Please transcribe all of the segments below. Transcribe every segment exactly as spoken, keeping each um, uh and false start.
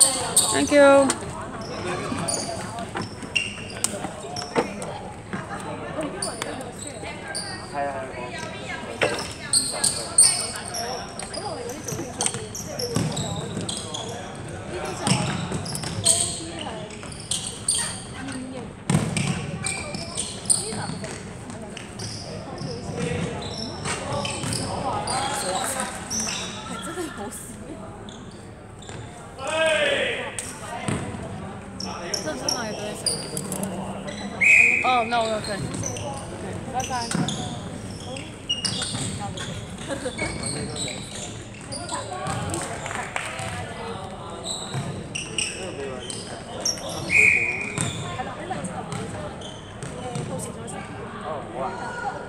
Thank you。 係啊係啊。 哦，no OK。拜拜。 哦，好啊。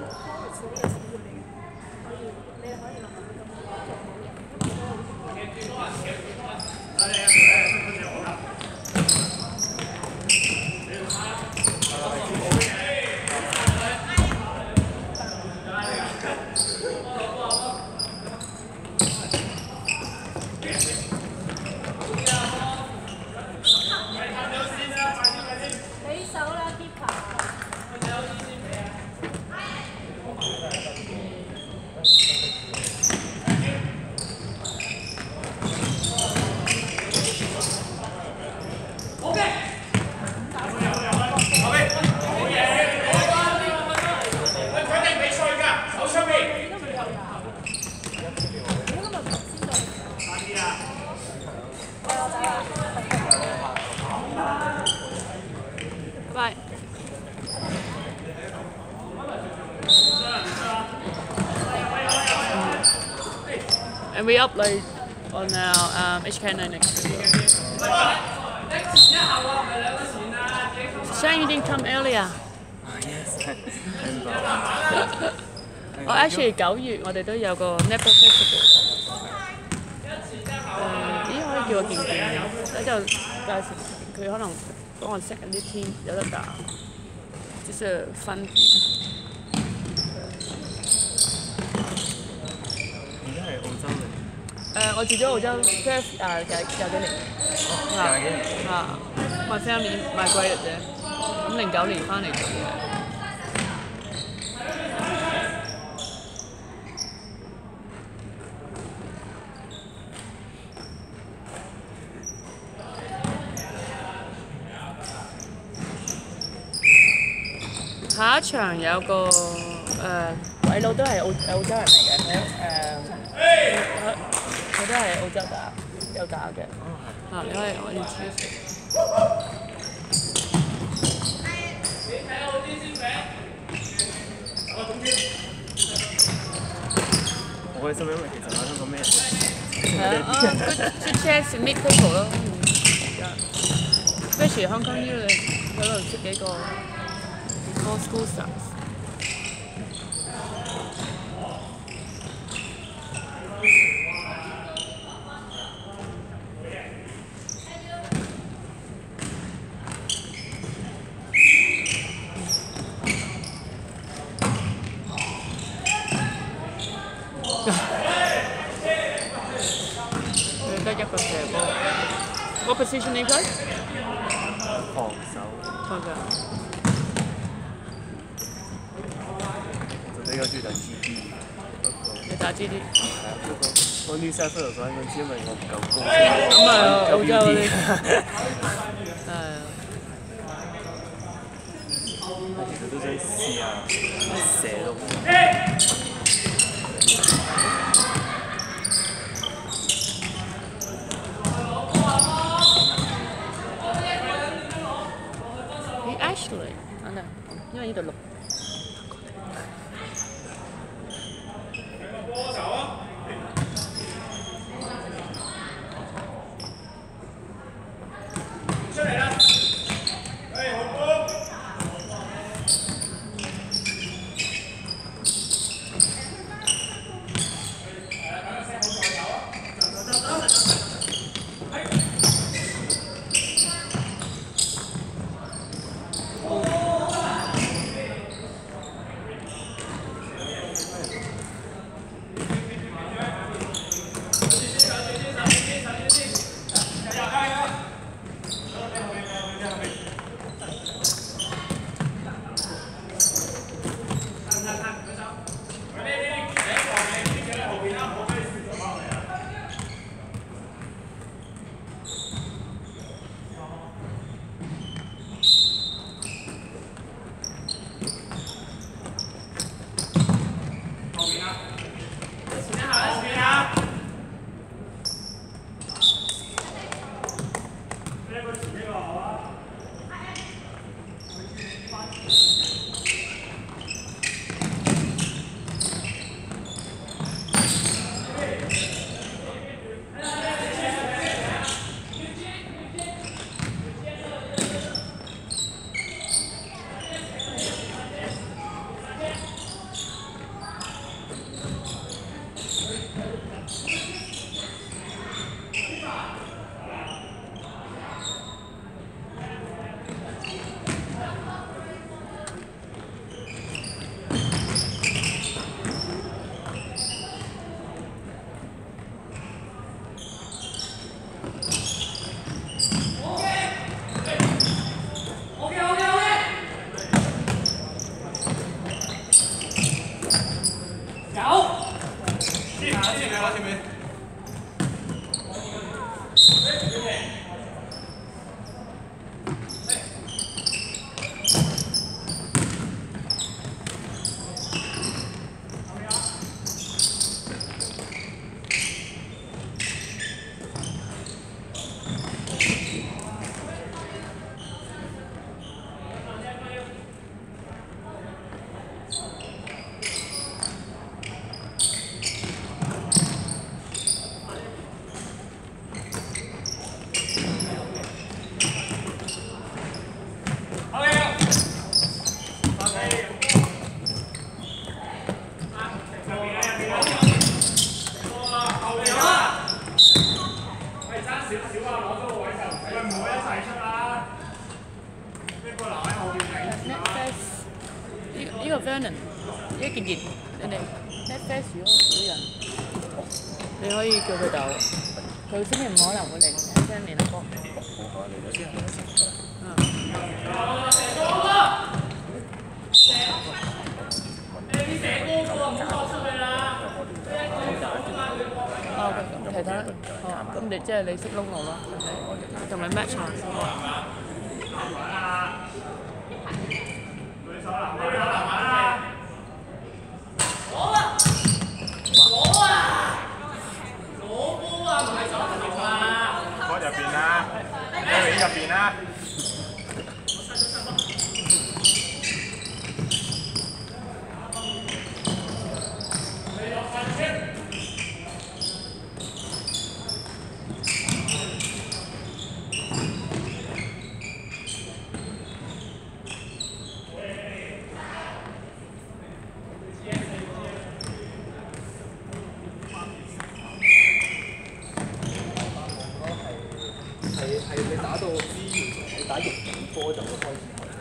Bye. And we upload on our um, H K N L next week. Shame you didn't come earlier. Oh, actually 九月我哋都有個 Netball Festival。誒，咦可以叫我見見嘅，咧就介紹佢可能幫我 set 緊啲天有得打，就是分。 而家係澳洲嚟。 誒，我住咗澳洲 Perth 誒廿廿幾年。 廿幾年。 啊 ，my family migrated 啫，咁零九年翻嚟做嘢。下一場有個誒鬼佬都係澳澳洲人嚟嘅，佢誒佢都係澳洲打有打嘅。啊，你可以我要黐線。 好開心，因為其實我香港咩人？ 係啊，啊 good good chance meet people 咯。especially Hong Kong U 你喺度識幾個 more school stars。佢得一個射波。What position 你佢？ 防守。 防守。 就比較中意打 G D。 你打 G D？ 係啊，不過我 New South Wales 嗰陣時，因為我唔夠高。 咁啊，澳洲嗰啲。係啊。 其實都想試下射到。 Actually， 啊呢，因為呢度錄。出嚟啦！誒，好波！ afternoon 一件熱，你哋 Netflix 如果少人，你可以叫佢走。佢星期五可能會嚟聽聯合歌。嗯。哦，其他哦，咁你即係你識撈我咯，同你 match 下先。 入邊啦，喺入邊啦。係你打到你打逆波就會開始。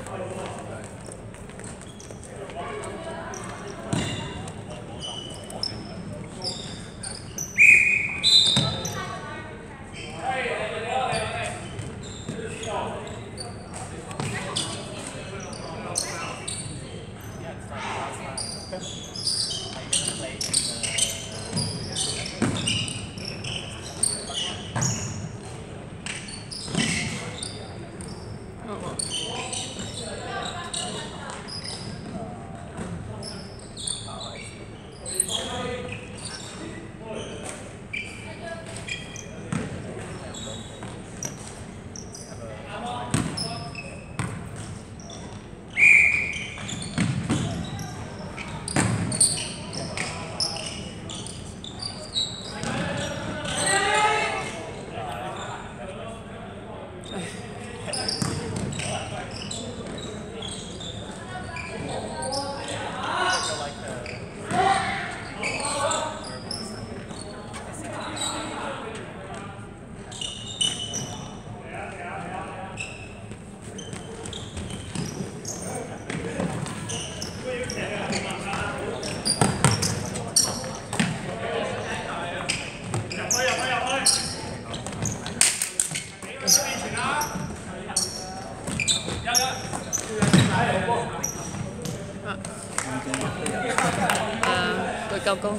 夠高，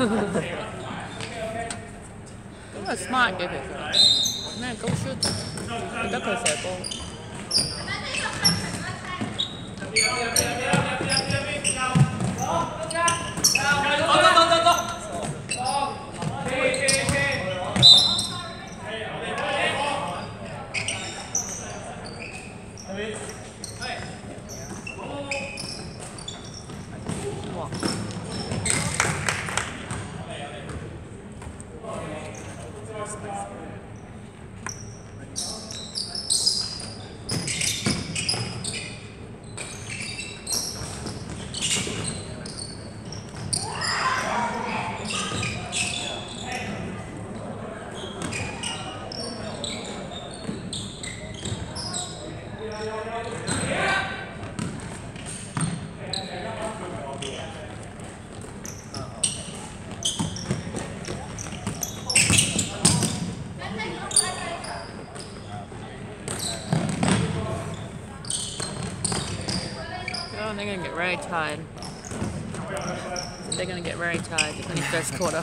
咁係 smart 嘅其實，咩高 shoot， 覺得佢射波。They're going to get very tired. They're going to get very tired in the first quarter.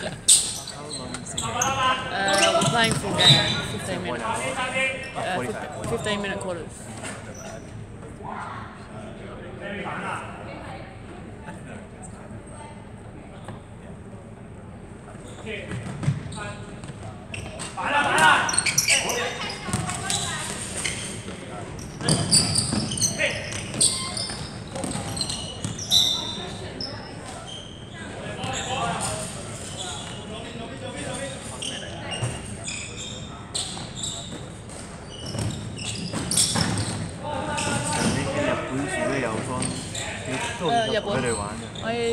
uh, we're playing full game, fifteen minutes. Uh, fifteen minute quarters. Uh, 日本佢哋玩嘅。我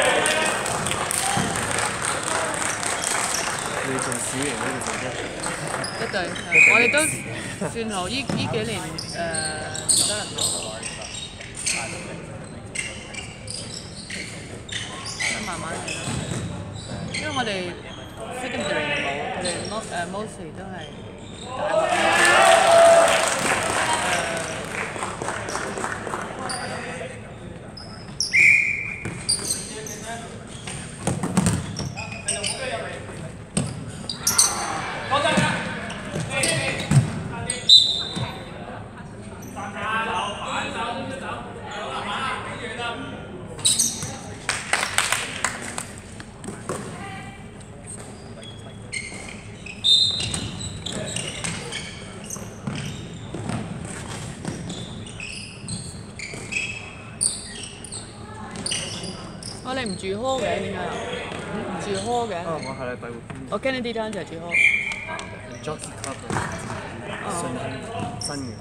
你做小型嗰度做一一隊，我哋都算好。依依幾年誒得人多。 慢慢嚟咯。因為我哋 secondary 冇，佢哋 mo 誒 mostly 都係大學。我哋唔住 hall 嘅點解啊？唔住 hall 嘅。 啊，我下禮拜會搬。 我驚呢啲單就係住 hall。 Job club 新新嘅。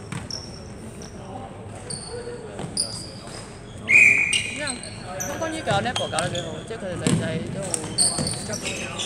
因為香港依搞 netball 搞得幾好，即係佢哋女仔都好。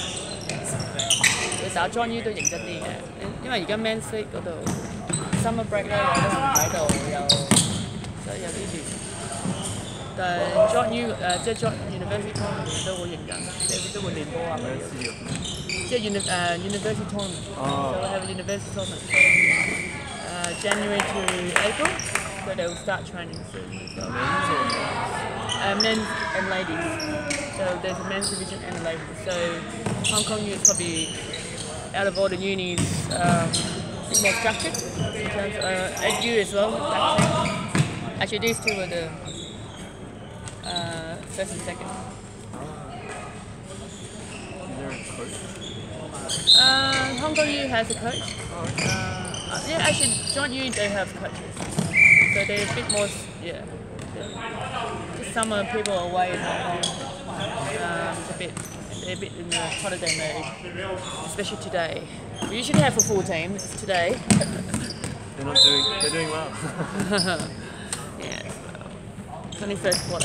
你打 John U 都認真啲嘅，因為而家 Men's League 嗰度 summer break 咧，有啲人喺度有，所以有啲亂。但係 John U 誒即係 John University Tournament 都好認真，即係都會練波啊嗰啲。即係 uni 誒 University Tournament，so we have a University Tournament uh, January to April, so they will start training soon as well. Uh, men's and ladies. So there's a men's division and a ladies. So Hong Kong U is probably out of all the unis um, more structured in terms of uh, EdU as well. Actually, these two are the uh, first and second. Is there a coach? Uh, Hong Kong U has a coach. Uh, yeah, actually, John U they have coaches. So they're a bit more, yeah. Just summer people are away in Hong Kong. Um, it's a bit, they're a bit in the holiday mode, especially today. We usually have a full team. It's today. They're not doing. They're doing well. Yeah, it's only first quarter.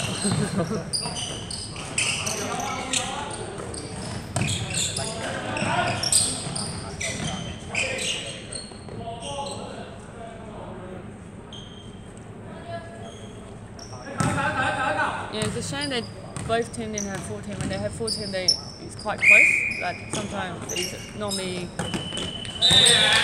Yeah, it's a shame that both teams didn't have full team. When they have full team, they it's quite close. Like sometimes it's normally